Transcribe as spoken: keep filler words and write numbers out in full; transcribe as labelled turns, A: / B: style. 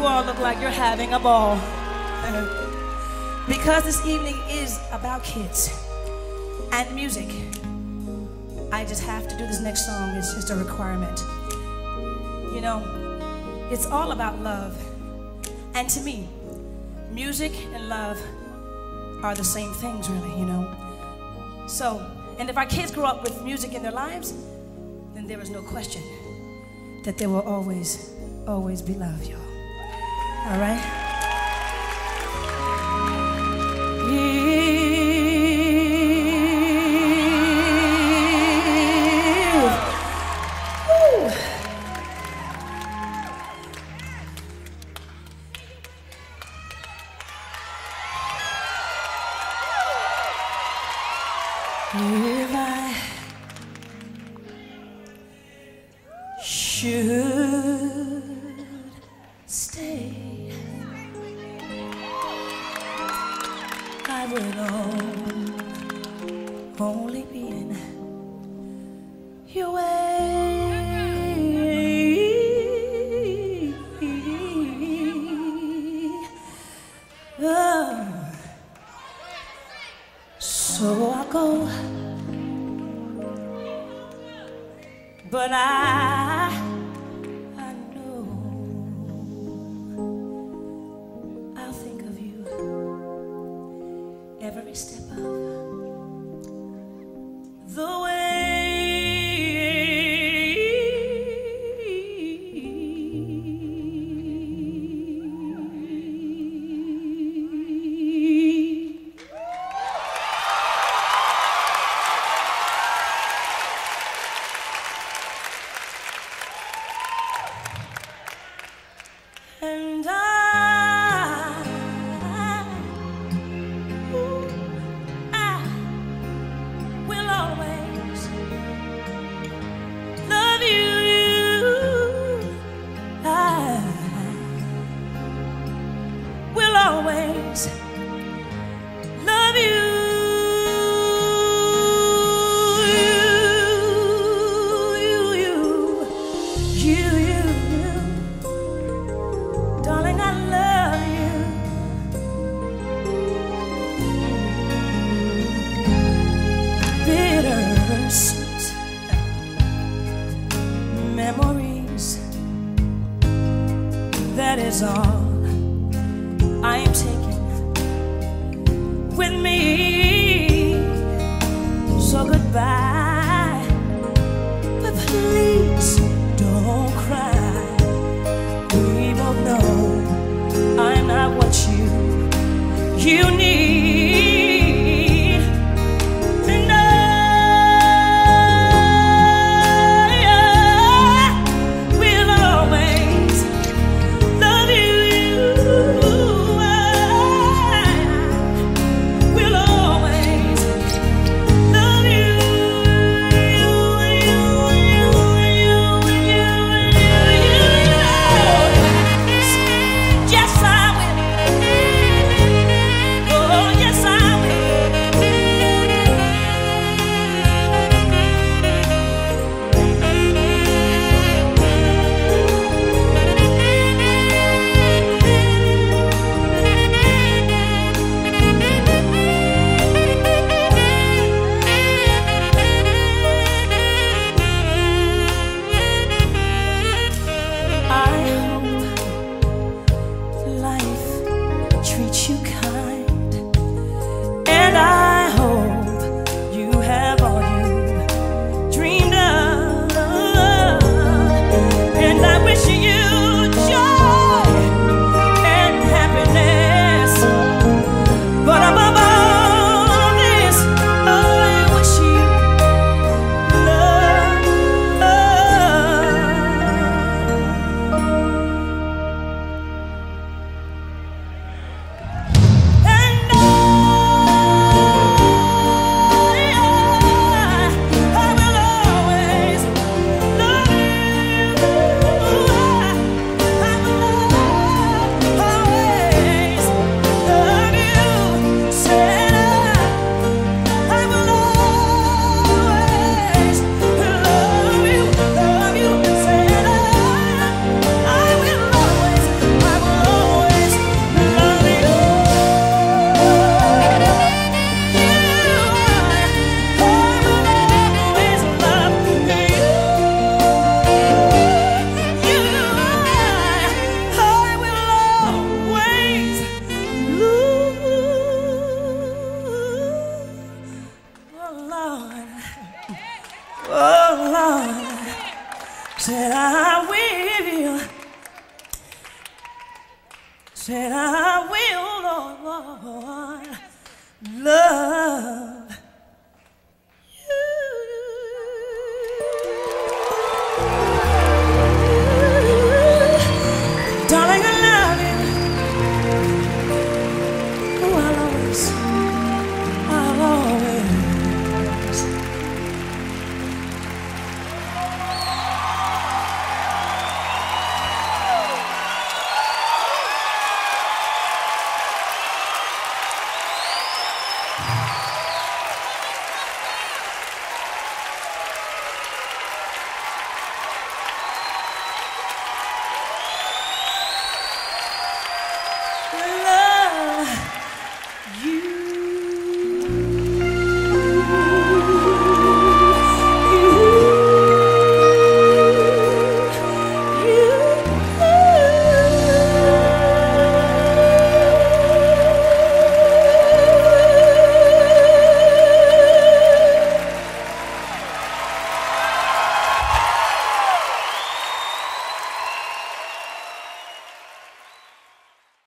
A: you all look like you're having a ball. Because this evening is about kids and music, I just have to do this next song. It's just a requirement. You know, it's all about love. And to me, music and love are the same things, really, you know. So, and if our kids grow up with music in their lives, then there is no question that there will always, always be love, y'all. All right? If I should stay, I will only be in your way. Oh. So I go, but I, I know I'll think of you every step of the way. And I, ooh, I will always love you. I will always love you. Memories, that is all I am taking with me. So goodbye, but please don't cry. We both know I'm not what you you need.
B: Will always love you.
A: Said I will, said I will, Lord, love